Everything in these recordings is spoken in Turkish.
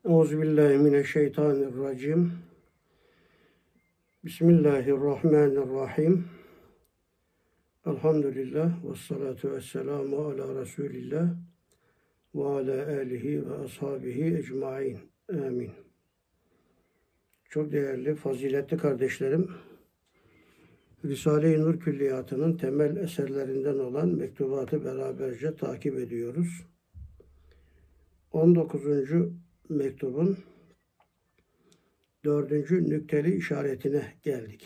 Euzubillahimineşşeytanirracim. Bismillahirrahmanirrahim. Elhamdülillah ve salatu ve selamu ala Resulillah ve ala alihi ve ashabihi ecmain. Amin. Çok değerli, faziletli kardeşlerim, Risale-i Nur Külliyatı'nın temel eserlerinden olan mektubatı beraberce takip ediyoruz. 19. mektubun 4. nükteli işaretine geldik.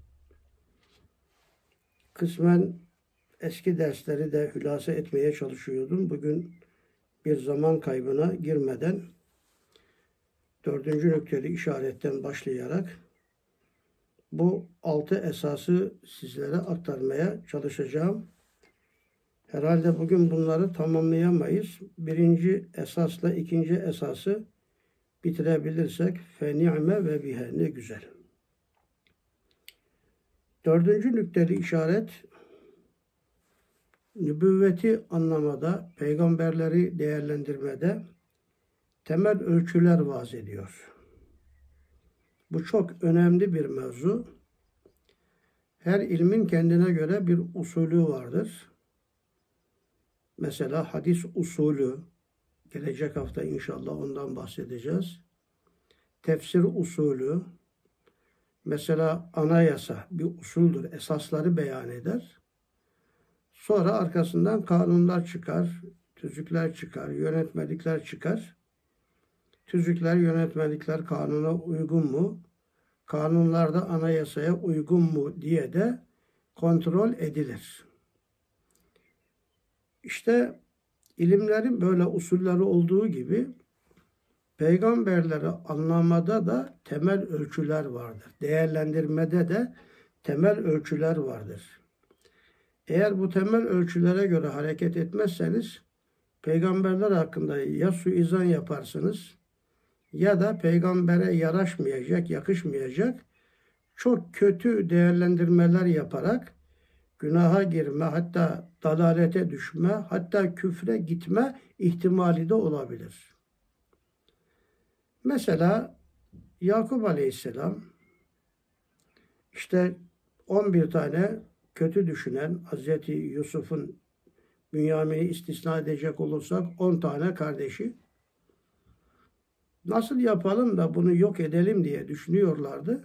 Kısmen eski dersleri de hülasa etmeye çalışıyordum. Bugün bir zaman kaybına girmeden 4. nükteli işaretten başlayarak bu 6 esası sizlere aktarmaya çalışacağım. Herhalde bugün bunları tamamlayamayız. Birinci esasla ikinci esası bitirebilirsek fe-ni'me ve bihe, ne güzel. 4. nükteli işaret, nübüvveti anlamada, peygamberleri değerlendirmede temel ölçüler vaz ediyor. Bu çok önemli bir mevzu. Her ilmin kendine göre bir usulü vardır. Mesela hadis usulü, gelecek hafta inşallah ondan bahsedeceğiz. Tefsir usulü, mesela anayasa bir usuldür, esasları beyan eder. Sonra arkasından kanunlar çıkar, tüzükler çıkar, yönetmelikler çıkar. Tüzükler, yönetmelikler kanuna uygun mu? Kanunlar da anayasaya uygun mu diye de kontrol edilir. İşte ilimlerin böyle usulleri olduğu gibi peygamberleri anlamada da temel ölçüler vardır. Değerlendirmede de temel ölçüler vardır. Eğer bu temel ölçülere göre hareket etmezseniz peygamberler hakkında ya suizan yaparsınız ya da peygambere yaraşmayacak, yakışmayacak çok kötü değerlendirmeler yaparak günaha girme, hatta dalalete düşme, hatta küfre gitme ihtimali de olabilir. Mesela Yakup Aleyhisselam işte 11 tane kötü düşünen, Hazreti Yusuf'un, Bünyamin'i istisna edecek olursak 10 tane kardeşi, nasıl yapalım da bunu yok edelim diye düşünüyorlardı.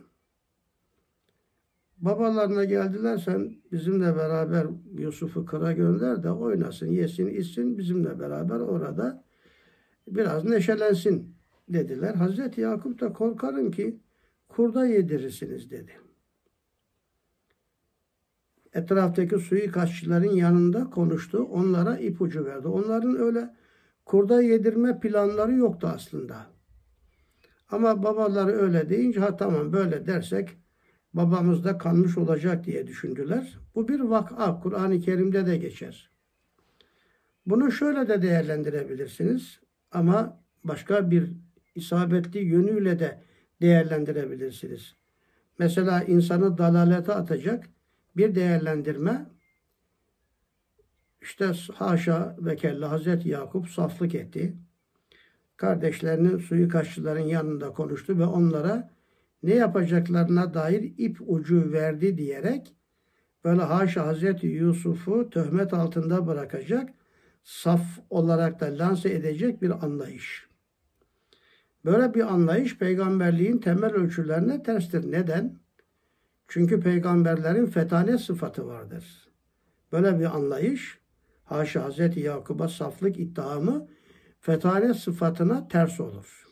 Babalarına geldiler, sen bizimle beraber Yusuf'u kıra gönder de oynasın, yesin, içsin, bizimle beraber orada biraz neşelensin dediler. Hazreti Yakup da korkarım ki kurda yedirirsiniz dedi. Etraftaki suikastçıların yanında konuştu, onlara ipucu verdi. Onların öyle kurda yedirme planları yoktu aslında. Ama babaları öyle deyince ha tamam böyle dersek babamız da kanmış olacak diye düşündüler. Bu bir vaka, Kur'an-ı Kerim'de de geçer. Bunu şöyle de değerlendirebilirsiniz ama başka bir isabetli yönüyle de değerlendirebilirsiniz. Mesela insanı dalalete atacak bir değerlendirme, işte haşa ve kella Hazreti Yakup saflık etti. Kardeşlerinin suikastçıların yanında konuştu ve onlara ne yapacaklarına dair ip ucu verdi diyerek böyle haşa Hazreti Yusuf'u töhmet altında bırakacak, saf olarak da lanse edecek bir anlayış. Böyle bir anlayış peygamberliğin temel ölçülerine terstir. Neden? Çünkü peygamberlerin fetane sıfatı vardır. Böyle bir anlayış, haşa Hazreti Yakup'a saflık iddiamı fetane sıfatına ters olur.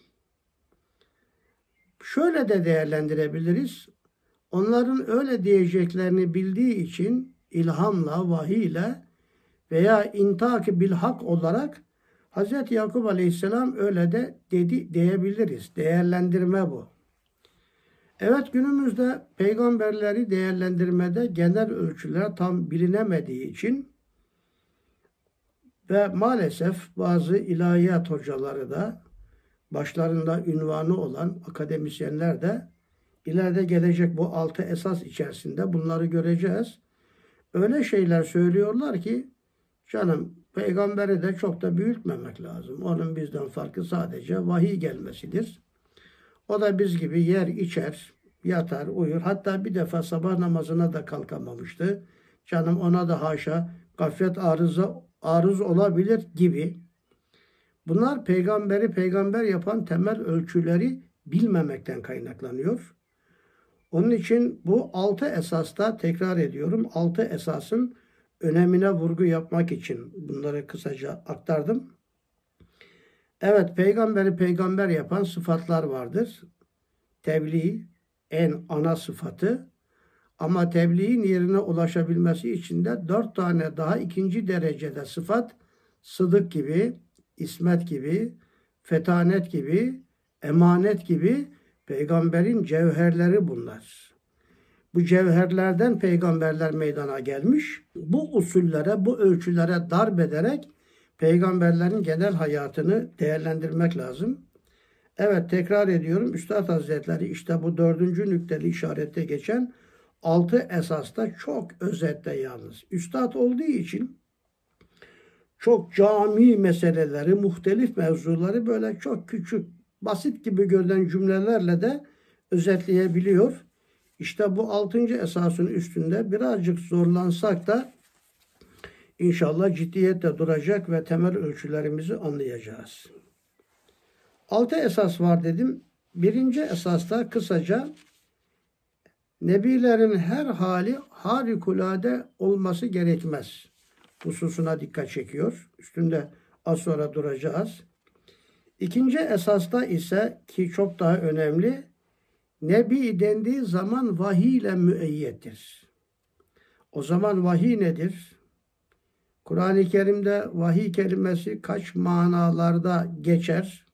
Şöyle de değerlendirebiliriz. Onların öyle diyeceklerini bildiği için ilhamla, vahiyle veya intak-ı bilhak olarak Hz. Yakup Aleyhisselam öyle de dedi diyebiliriz. Değerlendirme bu. Evet, günümüzde peygamberleri değerlendirmede genel ölçüler tam bilinemediği için ve maalesef bazı ilahiyat hocaları da başlarında ünvanı olan akademisyenler de ileride gelecek bu 6 esas içerisinde bunları göreceğiz. Öyle şeyler söylüyorlar ki canım Peygamberi de çok da büyütmemek lazım. Onun bizden farkı sadece vahiy gelmesidir. O da biz gibi yer, içer, yatar, uyur. Hatta bir defa sabah namazına da kalkamamıştı. Canım ona da haşa gaflet arız olabilir gibi. Bunlar peygamberi peygamber yapan temel ölçüleri bilmemekten kaynaklanıyor. Onun için bu 6 esasta tekrar ediyorum. 6 esasın önemine vurgu yapmak için bunları kısaca aktardım. Evet, peygamberi peygamber yapan sıfatlar vardır. Tebliğ en ana sıfatı. Ama tebliğin yerine ulaşabilmesi için de 4 tane daha ikinci derecede sıfat, sıdık gibi, ismet gibi, fetanet gibi, emanet gibi peygamberin cevherleri bunlar. Bu cevherlerden peygamberler meydana gelmiş. Bu usullere, bu ölçülere darbederek peygamberlerin genel hayatını değerlendirmek lazım. Evet, tekrar ediyorum. Üstad Hazretleri işte bu 4. nükteli işarette geçen 6 esasta çok özetle yalnız. Üstad olduğu için çok cami meseleleri, muhtelif mevzuları böyle çok küçük, basit gibi görülen cümlelerle de özetleyebiliyor. İşte bu 6. esasın üstünde birazcık zorlansak da İnşallah ciddiyetle duracak ve temel ölçülerimizi anlayacağız. 6 esas var dedim. 1. esasta kısaca nebilerin her hali harikulade olması gerekmez hususuna dikkat çekiyor. Üstünde az sonra duracağız. 2. esasta ise ki çok daha önemli, nebi dendiği zaman vahiy ile müeyyettir. O zaman vahiy nedir? Kur'an-ı Kerim'de vahiy kelimesi kaç manalarda geçer?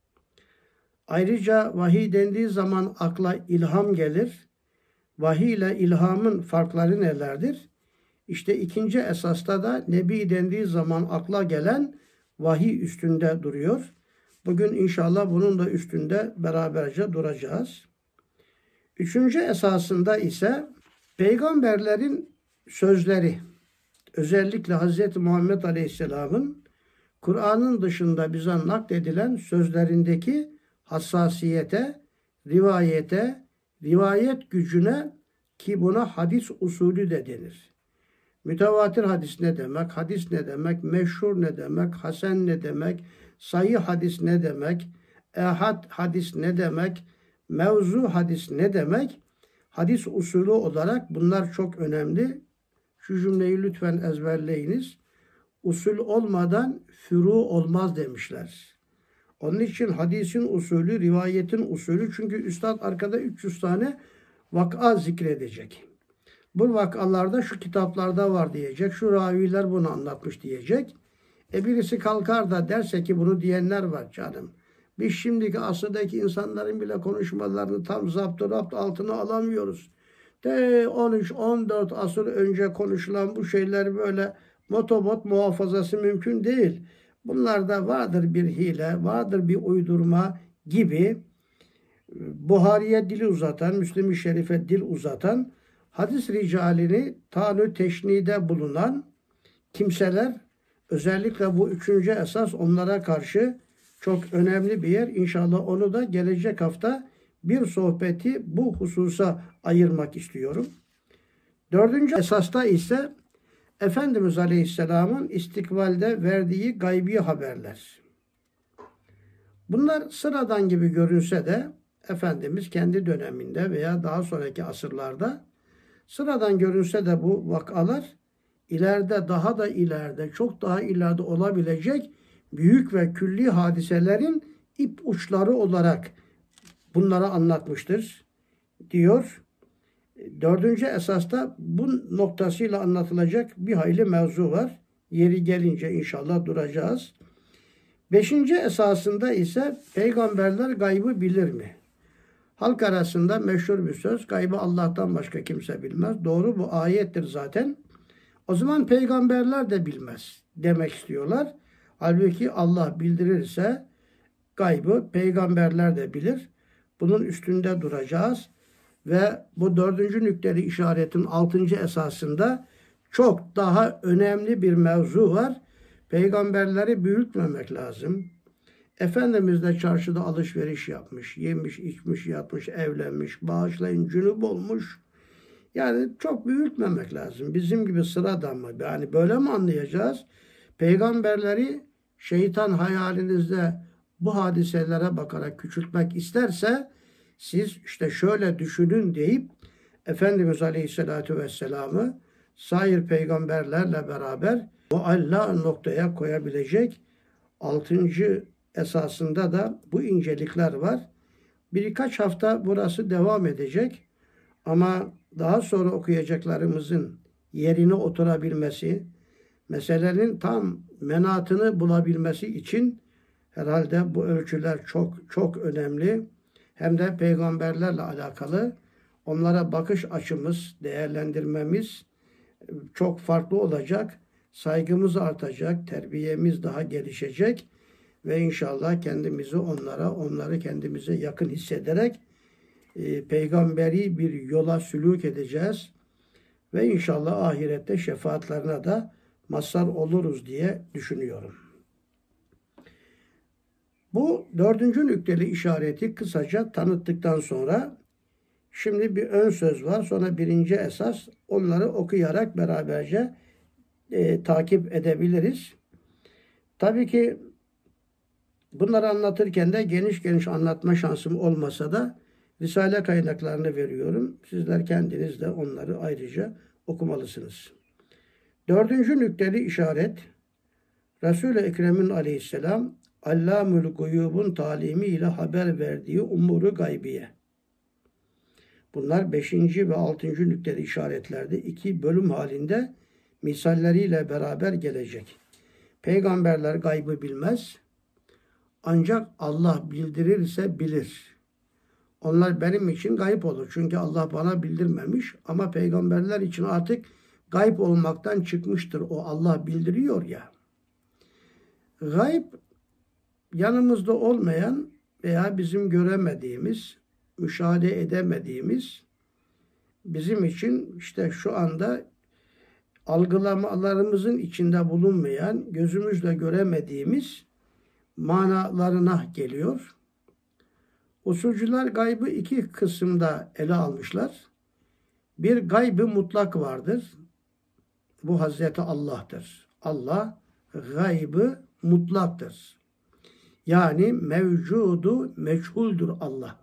Ayrıca vahiy dendiği zaman akla ilham gelir. Vahiy ile ilhamın farkları nelerdir? İşte 2. esasta da nebi dendiği zaman akla gelen vahiy üstünde duruyor. Bugün inşallah bunun da üstünde beraberce duracağız. 3. esasında ise peygamberlerin sözleri, özellikle Hz. Muhammed Aleyhisselam'ın Kur'an'ın dışında bize nakledilen sözlerindeki hassasiyete, rivayete, rivayet gücüne, ki buna hadis usulü de denir. Mütevatir hadis ne demek? Hadis ne demek? Meşhur ne demek? Hasen ne demek? Sahih hadis ne demek? Ehad hadis ne demek? Mevzu hadis ne demek? Hadis usulü olarak bunlar çok önemli. Şu cümleyi lütfen ezberleyiniz. Usul olmadan furu olmaz demişler. Onun için hadisin usulü, rivayetin usulü. Çünkü üstad arkada 300 tane vaka zikredecek. Bu vakalarda şu kitaplarda var diyecek. Şu raviler bunu anlatmış diyecek. Birisi kalkar da derse ki bunu diyenler var canım. Biz şimdiki asırdaki insanların bile konuşmalarını tam zapt altına alamıyoruz. De 13-14 asır önce konuşulan bu şeyler böyle motobot muhafazası mümkün değil. Bunlarda vardır bir hile, vardır bir uydurma gibi Buhari'ye dil uzatan, Müslim-i Şerif'e dil uzatan, hadis ricalini tanü teşnide bulunan kimseler, özellikle bu 3. esas onlara karşı çok önemli bir yer. İnşallah onu da gelecek hafta bir sohbeti bu hususa ayırmak istiyorum. 4. esasta ise Efendimiz Aleyhisselam'ın istikbalde verdiği gaybi haberler. Bunlar sıradan gibi görünse de Efendimiz kendi döneminde veya daha sonraki asırlarda sıradan görünse de bu vakalar ileride, daha da ileride, çok daha ileride olabilecek büyük ve külli hadiselerin ip uçları olarak bunları anlatmıştır diyor. 4. esasta bu noktasıyla anlatılacak bir hayli mevzu var. Yeri gelince inşallah duracağız. 5. esasında ise peygamberler gaybı bilir mi? Halk arasında meşhur bir söz. Gaybı Allah'tan başka kimse bilmez. Doğru, bu ayettir zaten. O zaman peygamberler de bilmez demek istiyorlar. Halbuki Allah bildirirse gaybı peygamberler de bilir. Bunun üstünde duracağız. Ve bu 4. nükteli işaretin 6. esasında çok daha önemli bir mevzu var. Peygamberleri büyütmemek lazım. Efendimiz de çarşıda alışveriş yapmış, yemiş, içmiş, yatmış, evlenmiş, bağışlayın cünüp olmuş. Yani çok büyütmemek lazım. Bizim gibi sıradan mı? Yani böyle mi anlayacağız? Peygamberleri şeytan hayalinizde bu hadiselere bakarak küçültmek isterse siz işte şöyle düşünün deyip Efendimiz Aleyhisselatü Vesselam'ı sair peygamberlerle beraber mualla noktaya koyabilecek 6. esasında da bu incelikler var. Birkaç hafta burası devam edecek ama daha sonra okuyacaklarımızın yerine oturabilmesi, meselenin tam menatını bulabilmesi için herhalde bu ölçüler çok çok önemli. Hem de peygamberlerle alakalı onlara bakış açımız, değerlendirmemiz çok farklı olacak. Saygımız artacak, terbiyemiz daha gelişecek ve inşallah kendimizi onları kendimize yakın hissederek peygamberi bir yola sülûk edeceğiz ve inşallah ahirette şefaatlerine de mazhar oluruz diye düşünüyorum. Bu 4. nükteli işareti kısaca tanıttıktan sonra şimdi bir ön söz var. Sonra 1. esas. Onları okuyarak beraberce takip edebiliriz. Tabii ki bunları anlatırken de geniş geniş anlatma şansım olmasa da Risale kaynaklarını veriyorum. Sizler kendiniz de onları ayrıca okumalısınız. 4. nükteli işaret Resul-i Ekrem'in aleyhisselam Allamül Guyub'un talimi ile haber verdiği umuru gaybiye. Bunlar 5. ve 6. nükteli işaretlerde 2 bölüm halinde misalleriyle beraber gelecek. Peygamberler gaybı bilmez. Ancak Allah bildirirse bilir. Onlar benim için gayb olur. Çünkü Allah bana bildirmemiş. Ama peygamberler için artık gayb olmaktan çıkmıştır. O Allah bildiriyor ya. Gayb yanımızda olmayan veya bizim göremediğimiz, müşahede edemediğimiz, bizim için işte şu anda algılamalarımızın içinde bulunmayan, gözümüzle göremediğimiz manalarına geliyor. Usulcular gaybı 2 kısımda ele almışlar. Bir gaybı mutlak vardır. Bu Hazreti Allah'tır. Allah gaybı mutlaktır. Yani mevcudu meçhuldür Allah.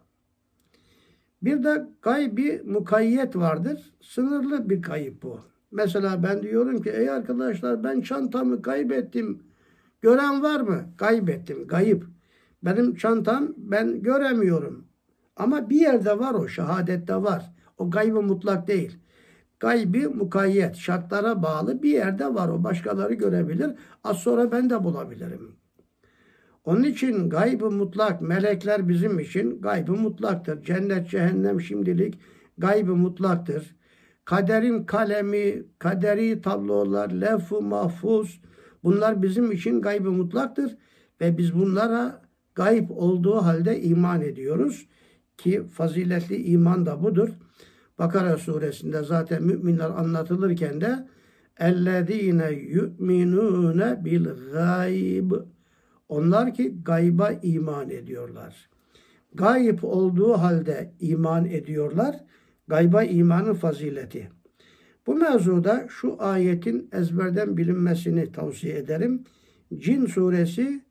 Bir de gaybi mukayyet vardır. Sınırlı bir kayıp bu. Mesela ben diyorum ki ey arkadaşlar ben çantamı kaybettim. Gören var mı? Kaybettim. Gayip. Benim çantam ben göremiyorum. Ama bir yerde var o. Şehadette var. O gaybı mutlak değil. Gaybi mukayyet. Şartlara bağlı bir yerde var o. Başkaları görebilir. Az sonra ben de bulabilirim. Onun için gaybı mutlak. Melekler bizim için gaybı mutlaktır. Cennet, cehennem şimdilik gaybı mutlaktır. Kaderin kalemi, kaderi tablolar, levh-u mahfuz bunlar bizim için gaybı mutlaktır. Ve biz bunlara gayb olduğu halde iman ediyoruz. Ki faziletli iman da budur. Bakara suresinde zaten müminler anlatılırken de اَلَّذ۪ينَ يُؤْمِنُونَ بِالْغَيْبِ Onlar ki gayba iman ediyorlar. Gayb olduğu halde iman ediyorlar. Gayba imanın fazileti. Bu mevzuda şu ayetin ezberden bilinmesini tavsiye ederim. Cin suresi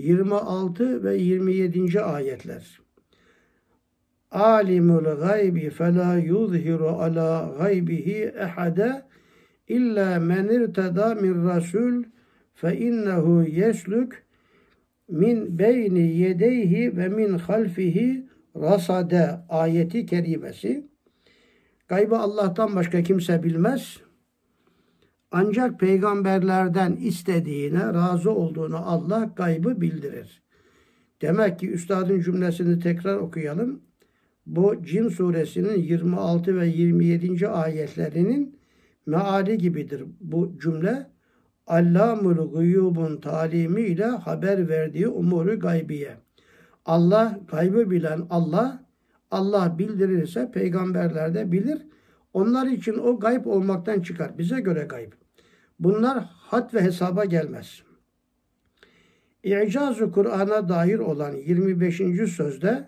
26 ve 27. ayetler. Alimul gaybi fela yuzhiru ala gaybihi ehade illa men irtada min rasul fe innehu yeslük min beyni yedeyhi ve min halfihi rasade ayeti kerimesi. Gaybı Allah'tan başka kimse bilmez. Ancak peygamberlerden istediğine, razı olduğunu Allah gaybı bildirir. Demek ki üstadın cümlesini tekrar okuyalım. Bu Cin suresinin 26 ve 27. ayetlerinin meali gibidir bu cümle. Allamul guyubun talimiyle haber verdiği umuru gaybiye. Allah, gaybı bilen Allah bildirirse peygamberler de bilir. Onlar için o gayb olmaktan çıkar. Bize göre gayb. Bunlar had ve hesaba gelmez. İcaz-ı Kur'an'a dair olan 25. sözde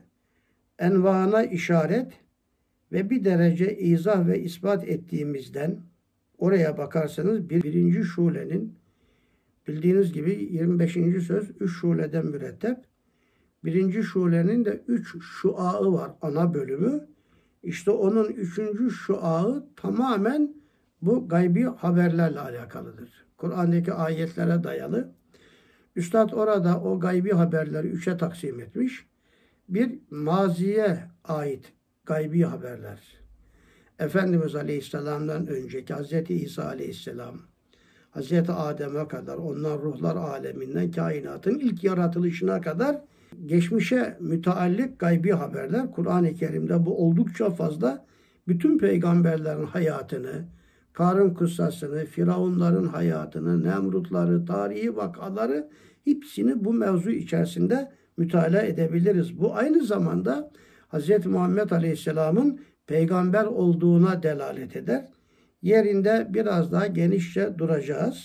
envana işaret ve bir derece izah ve ispat ettiğimizden oraya bakarsanız birinci şulenin bildiğiniz gibi 25. söz 3 şuleden mürettep. Birinci şulenin de 3 şuağı var, ana bölümü. İşte onun 3. şuağı tamamen bu gaybi haberlerle alakalıdır. Kur'an'daki ayetlere dayalı. Üstad orada o gaybi haberleri 3'e taksim etmiş. Bir, maziye ait gaybi haberler. Efendimiz Aleyhisselam'dan önceki Hazreti İsa Aleyhisselam, Hazreti Adem'e kadar, onlar ruhlar aleminden kainatın ilk yaratılışına kadar geçmişe müteallik gaybi haberler. Kur'an-ı Kerim'de bu oldukça fazla. Bütün peygamberlerin hayatını, Karun kıssasını, Firavunların hayatını, Nemrutları, tarihi vakaları hepsini bu mevzu içerisinde mütalaa edebiliriz. Bu aynı zamanda Hz. Muhammed Aleyhisselam'ın peygamber olduğuna delalet eder. Yerinde biraz daha genişçe duracağız.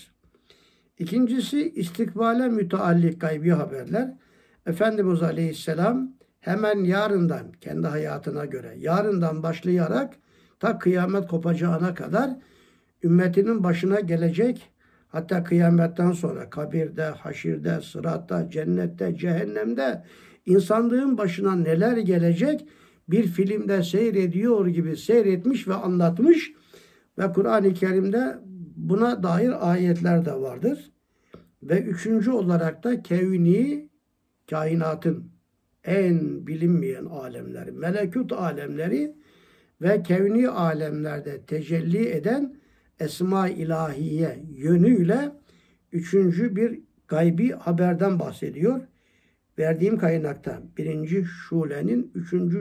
İkincisi istikbale müteallik gaybi haberler. Efendimiz Aleyhisselam hemen yarından kendi hayatına göre yarından başlayarak ta kıyamet kopacağına kadar ümmetinin başına gelecek, hatta kıyametten sonra kabirde, haşirde, sıratta, cennette, cehennemde insanlığın başına neler gelecek bir filmde seyrediyor gibi seyretmiş ve anlatmış ve Kur'an-ı Kerim'de buna dair ayetler de vardır. Ve üçüncü olarak da kevni, kainatın en bilinmeyen alemleri, melekut alemleri ve kevni alemlerde tecelli eden esma-i ilahiye yönüyle üçüncü bir gaybi haberden bahsediyor. Verdiğim kaynakta birinci şulenin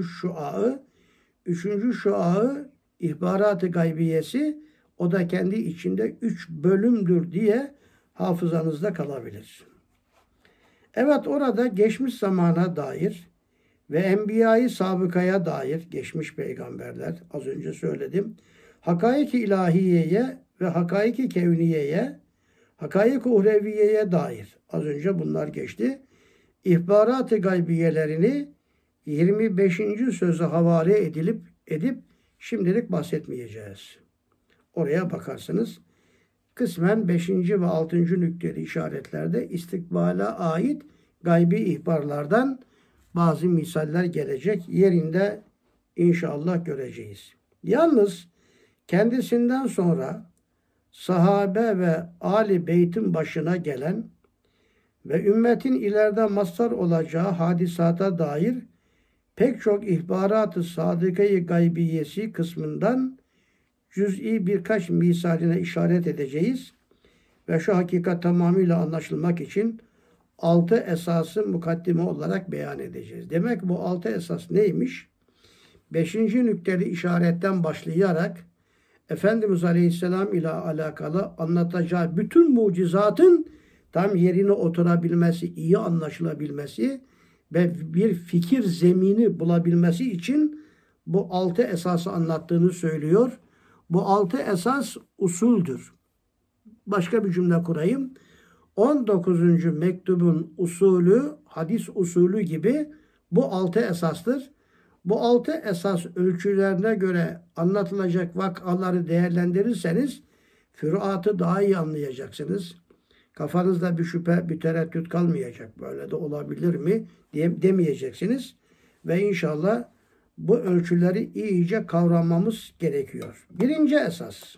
üçüncü şuağı ihbarat-ı gaybiyesi, o da kendi içinde 3 bölümdür diye hafızanızda kalabilir. Evet, orada geçmiş zamana dair ve enbiya-i sabıkaya dair geçmiş peygamberler, az önce söyledim, hakaik-i ilahiyeye ve hakaik-i kevniyeye, hakaik-i uhreviyeye dair az önce bunlar geçti. İhbarat-ı gaybiyelerini 25. söze havale edip şimdilik bahsetmeyeceğiz. Oraya bakarsınız. Kısmen 5. ve 6. nükteli işaretlerde istikbala ait gaybi ihbarlardan bazı misaller gelecek. Yerinde inşallah göreceğiz. Yalnız kendisinden sonra sahabe ve âli beytin başına gelen ve ümmetin ileride mazhar olacağı hadisata dair pek çok ihbarat-ı sadıka-i gaybiyesi kısmından cüz'i birkaç misaline işaret edeceğiz ve şu hakikat tamamıyla anlaşılmak için 6 esası mukaddime olarak beyan edeceğiz. Demek bu 6 esas neymiş? 5. nükteli işaretten başlayarak Efendimiz Aleyhisselam ile alakalı anlatacağı bütün mucizatın tam yerine oturabilmesi, iyi anlaşılabilmesi ve bir fikir zemini bulabilmesi için bu 6 esası anlattığını söylüyor. Bu 6 esas usuldür. Başka bir cümle kurayım. 19. mektubun usulü, hadis usulü gibi bu 6 esastır. Bu 6 esas ölçülerine göre anlatılacak vakaları değerlendirirseniz füruatı daha iyi anlayacaksınız. Kafanızda bir şüphe, bir tereddüt kalmayacak. Böyle de olabilir mi diye demeyeceksiniz. Ve inşallah bu ölçüleri iyice kavramamız gerekiyor. Birinci esas.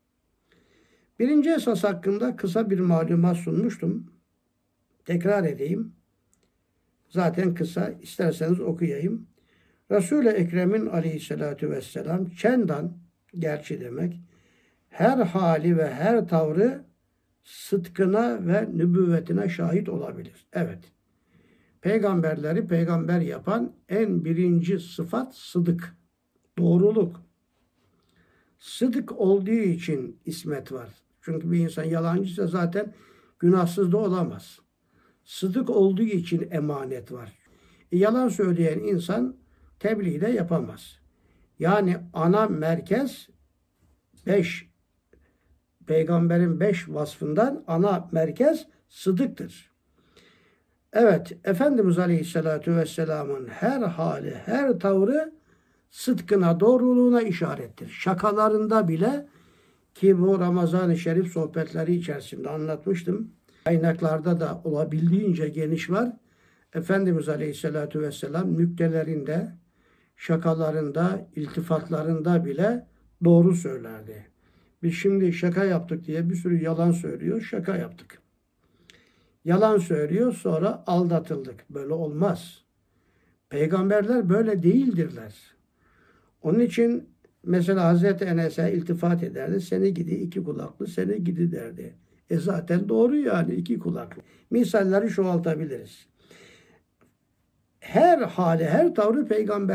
Birinci esas hakkında kısa bir malumat sunmuştum. Tekrar edeyim. Zaten kısa, isterseniz okuyayım. Resul-i Ekrem'in aleyhissalatü vesselam çendan, gerçi demek, her hali ve her tavrı sıdkına ve nübüvvetine şahit olabilir. Evet. Peygamberleri peygamber yapan en birinci sıfat sıdık. Doğruluk. Sıdık olduğu için ismet var. Çünkü bir insan yalancıysa zaten günahsız da olamaz. Sıdık olduğu için emanet var. Yalan söyleyen insan tebliğ de yapamaz. Yani ana merkez 5, peygamberin 5 vasfından ana merkez sıdıktır. Evet, Efendimiz Aleyhisselatü Vesselam'ın her hali, her tavrı sıdkına, doğruluğuna işarettir. Şakalarında bile, ki bu Ramazan-ı Şerif sohbetleri içerisinde anlatmıştım. Kaynaklarda da olabildiğince geniş var. Efendimiz Aleyhisselatü Vesselam nüktelerinde, şakalarında, iltifatlarında bile doğru söylerdi. Biz şimdi şaka yaptık diye bir sürü yalan söylüyor, şaka yaptık. Yalan söylüyor, sonra aldatıldık. Böyle olmaz. Peygamberler böyle değildirler. Onun için mesela Hazreti Enes'e iltifat ederdi. Seni gidi iki kulaklı, seni gidi derdi. Zaten doğru yani, iki kulaklı. Misalleri çoğaltabiliriz. Her hali, her tavrı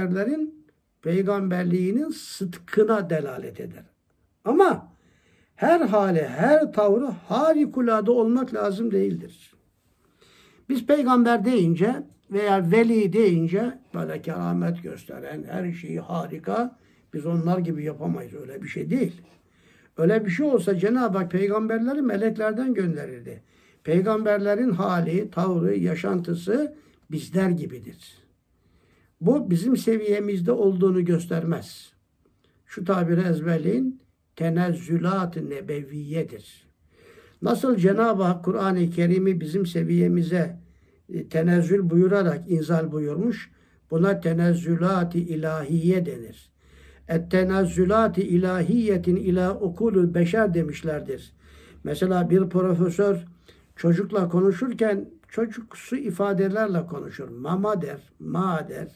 peygamberliğinin sıdkına delalet eder. Ama her hali, her tavrı harikulade olmak lazım değildir. Biz peygamber deyince veya veli deyince böyle keramet gösteren, her şeyi harika, biz onlar gibi yapamayız. Öyle bir şey değil. Öyle bir şey olsa Cenab-ı Hak peygamberleri meleklerden gönderirdi. Peygamberlerin hali, tavrı, yaşantısı bizler gibidir. Bu bizim seviyemizde olduğunu göstermez. Şu tabiri ezberleyin. Tenezzülat-ı nebeviyedir. Nasıl Cenab-ı Hak Kur'an-ı Kerim'i bizim seviyemize tenezzül buyurarak inzal buyurmuş. Buna tenezzülat-ı ilahiye denir. Et-tenezzülat-ı ilahiyetin ila ukulü beşer demişlerdir. Mesela bir profesör çocukla konuşurken çocuksu ifadelerle konuşur. Mama der, ma der.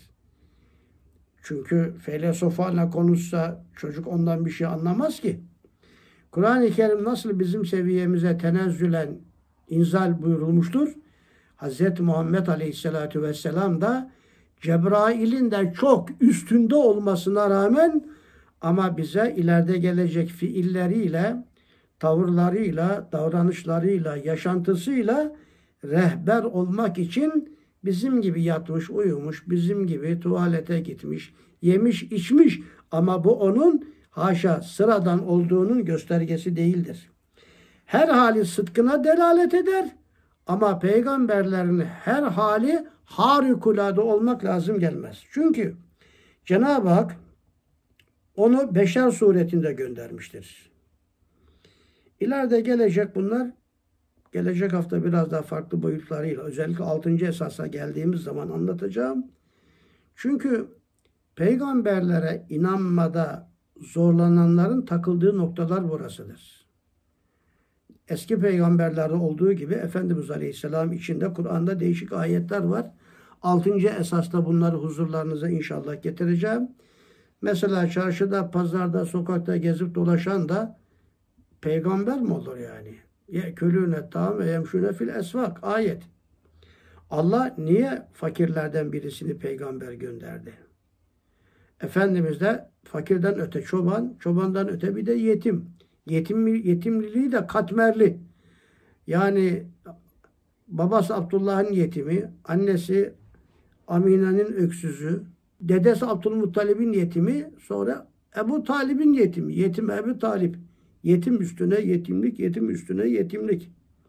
Çünkü felsefeyle konuşsa çocuk ondan bir şey anlamaz ki. Kur'an-ı Kerim nasıl bizim seviyemize tenezzülen inzal buyurulmuştur? Hz. Muhammed Aleyhisselatü Vesselam da Cebrail'in de çok üstünde olmasına rağmen ama bize ileride gelecek fiilleriyle, tavırlarıyla, davranışlarıyla, yaşantısıyla rehber olmak için bizim gibi yatmış, uyumuş, bizim gibi tuvalete gitmiş, yemiş, içmiş ama bu onun haşa sıradan olduğunun göstergesi değildir. Her hali sıdkına delalet eder ama peygamberlerin her hali harikulade olmak lazım gelmez. Çünkü Cenab-ı Hak onu beşer suretinde göndermiştir. İleride gelecek bunlar, gelecek hafta biraz daha farklı boyutlarıyla, özellikle 6. esasa geldiğimiz zaman anlatacağım. Çünkü peygamberlere inanmada zorlananların takıldığı noktalar burasıdır. Eski peygamberlerde olduğu gibi Efendimiz Aleyhisselam içinde Kur'an'da değişik ayetler var. 6. esasta bunları huzurlarınıza inşallah getireceğim. Mesela çarşıda, pazarda, sokakta gezip dolaşan da peygamber mi olur yani? Yekulûne ta'am ve yemşûne fil esvak. Ayet. Allah niye fakirlerden birisini peygamber gönderdi? Efendimiz de fakirden öte çoban, çobandan öte bir de yetim. Yetimliliği de katmerli. Yani babası Abdullah'ın yetimi, annesi Amine'nin öksüzü, dedesi Abdülmuttalib'in yetimi, sonra Ebu Talib'in yetimi. Yetim Ebu Talib. Yetim üstüne yetimlik, yetim üstüne yetimlik.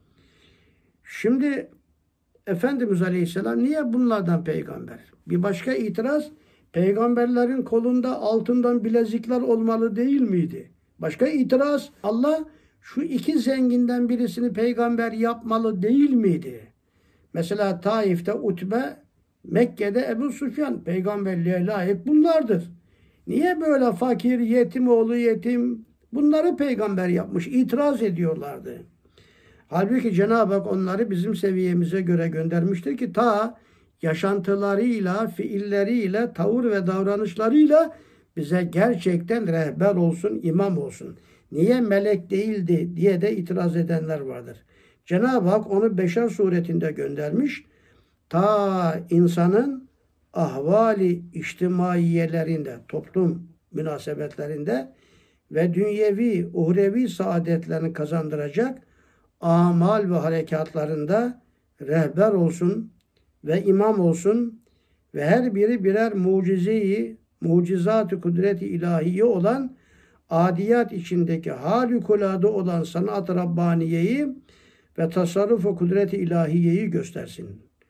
Şimdi Efendimiz Aleyhisselam niye bunlardan peygamber? Bir başka itiraz, peygamberlerin kolunda altından bilezikler olmalı değil miydi? Başka itiraz, Allah şu iki zenginden birisini peygamber yapmalı değil miydi? Mesela Taif'te Utbe, Mekke'de Ebu Süfyan, peygamberliğe layık bunlardır. Niye böyle fakir, yetim oğlu yetim, bunları peygamber yapmış, itiraz ediyorlardı. Halbuki Cenab-ı Hak onları bizim seviyemize göre göndermiştir ki ta yaşantılarıyla, fiilleriyle, tavır ve davranışlarıyla bize gerçekten rehber olsun, imam olsun. Niye melek değildi diye de itiraz edenler vardır. Cenab-ı Hak onu beşer suretinde göndermiş. Ta insanın ahvali içtimaiyelerinde, toplum münasebetlerinde ve dünyevi, uhrevi saadetlerini kazandıracak amal ve harekatlarında rehber olsun ve imam olsun ve her biri birer mucizat-ı kudret-i ilahiye olan adiyat içindeki harikulade olan sanat-ı Rabbaniye'yi ve tasarruf-u kudret-i ilahiyeyi göstersin.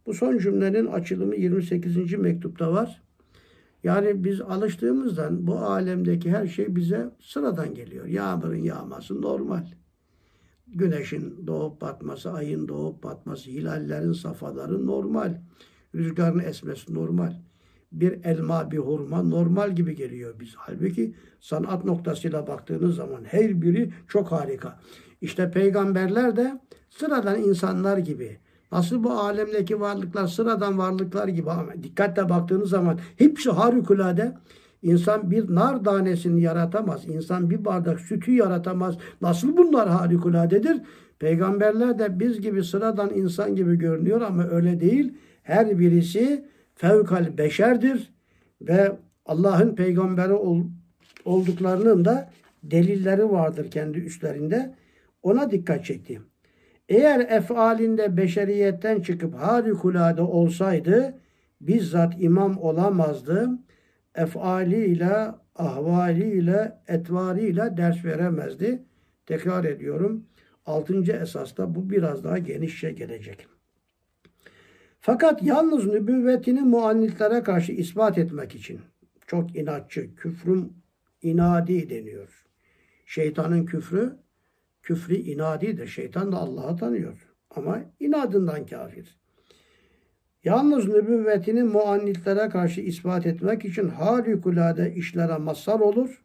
Bu son cümlenin açılımı 28. mektupta var. Yani biz alıştığımızdan bu alemdeki her şey bize sıradan geliyor. Yağmurun yağması normal. Güneşin doğup batması, ayın doğup batması, hilallerin safaları normal. Rüzgarın esmesi normal. Bir elma, bir hurma normal gibi geliyor biz. Halbuki sanat noktasıyla baktığınız zaman her biri çok harika. İşte peygamberler de sıradan insanlar gibi. Nasıl bu alemdeki varlıklar sıradan varlıklar gibi ama dikkatle baktığınız zaman hepsi harikulade. İnsan bir nar tanesini yaratamaz. İnsan bir bardak sütü yaratamaz. Nasıl bunlar harikuladedir? Peygamberler de biz gibi sıradan insan gibi görünüyor ama öyle değil. Her birisi fevkal beşerdir ve Allah'ın peygamberi olduklarının da delilleri vardır kendi üstlerinde. Ona dikkat çekti. Eğer efalinde beşeriyetten çıkıp harikulade olsaydı bizzat imam olamazdı. Efaliyle, ahvaliyle, etvariyle ders veremezdi. Tekrar ediyorum. 6. esasta bu biraz daha genişçe gelecek. Fakat yalnız nübüvvetini muannillere karşı ispat etmek için çok inatçı, küfrün inadi deniyor. Şeytanın küfrü inadidir. Şeytan da Allah'ı tanıyor ama inadından kafir. Yalnız nübüvvetini muannillere karşı ispat etmek için harikulade işlere mazhar olur.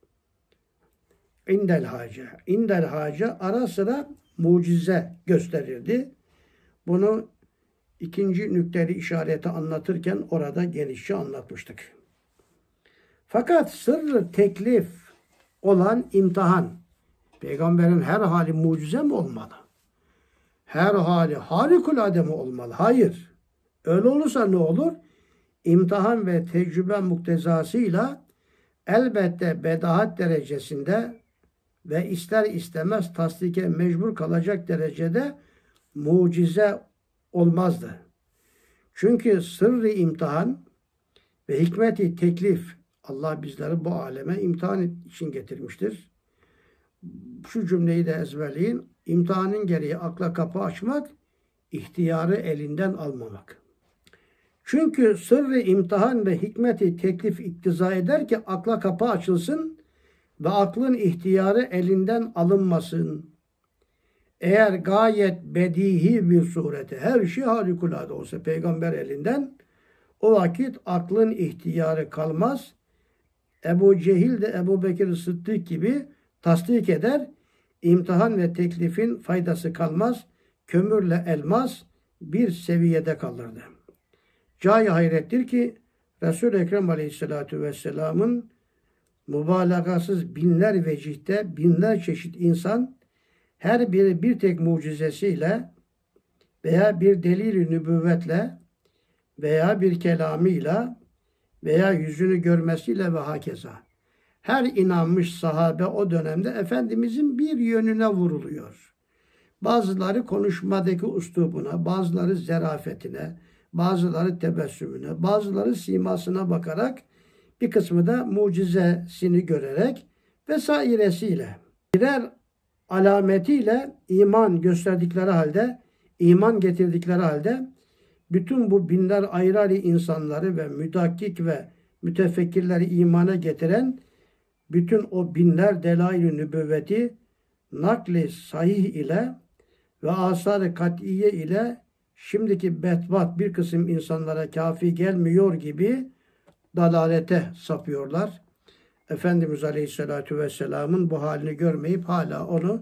İndel hace ara sıra mucize gösterirdi. Bunu ikinci nükteli işareti anlatırken orada genişçe anlatmıştık. Fakat sırrı teklif olan imtihan, peygamberin her hali mucize mi olmalı? Her hali harikulade mi olmalı? Hayır. Öyle olursa ne olur? İmtihan ve tecrübe muktezasıyla elbette bedahat derecesinde ve ister istemez tasdike mecbur kalacak derecede mucize olmazdı. Çünkü sırrı imtihan ve hikmeti teklif Allah bizleri bu aleme imtihan için getirmiştir. Şu cümleyi de ezberleyin. İmtihanın gereği akla kapı açmak, ihtiyarı elinden almamak. Çünkü sırrı imtihan ve hikmeti teklif iktiza eder ki akla kapı açılsın ve aklın ihtiyarı elinden alınmasın. Eğer gayet bedihi bir surete her şey harikulade olsa peygamber elinden o vakit aklın ihtiyarı kalmaz. Ebu Cehil de Ebu Bekir Sıddık gibi tasdik eder. İmtihan ve teklifin faydası kalmaz. Kömürle elmas bir seviyede kalırdı. Cay hayrettir ki Resul-i Ekrem Aleyhisselatü Vesselam'ın mübalağasız binler vecihte binler çeşit insan her biri bir tek mucizesiyle veya bir delil-i nübüvvetle veya bir kelamıyla veya yüzünü görmesiyle ve hakeza. Her inanmış sahabe o dönemde Efendimizin bir yönüne vuruluyor. Bazıları konuşmadaki üslubuna, bazıları zerafetine, bazıları tebessümüne, bazıları simasına bakarak bir kısmı da mucizesini görerek vesairesiyle birer alametiyle iman gösterdikleri halde, iman getirdikleri halde bütün bu binler ayrı insanları ve müdakkik ve mütefekkirleri imana getiren bütün o binler delail-i nübüvveti nakli sahih ile ve asar-ı kat'iye ile şimdiki bedbaht bir kısım insanlara kafi gelmiyor gibi dalalete sapıyorlar. Efendimiz Aleyhisselatü Vesselam'ın bu halini görmeyip hala onu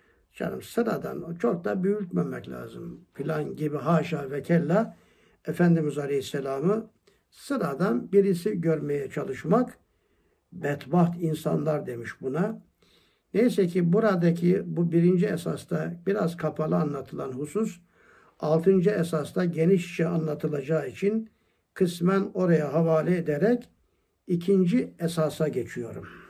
sıradan çok da büyütmemek lazım filan gibi haşa ve kella Efendimiz Aleyhisselam'ı sıradan birisi görmeye çalışmak bedbaht insanlar demiş buna. Neyse ki buradaki bu birinci esasta biraz kapalı anlatılan husus 6. esasta genişçe anlatılacağı için kısmen oraya havale ederek ikinci esasa geçiyorum.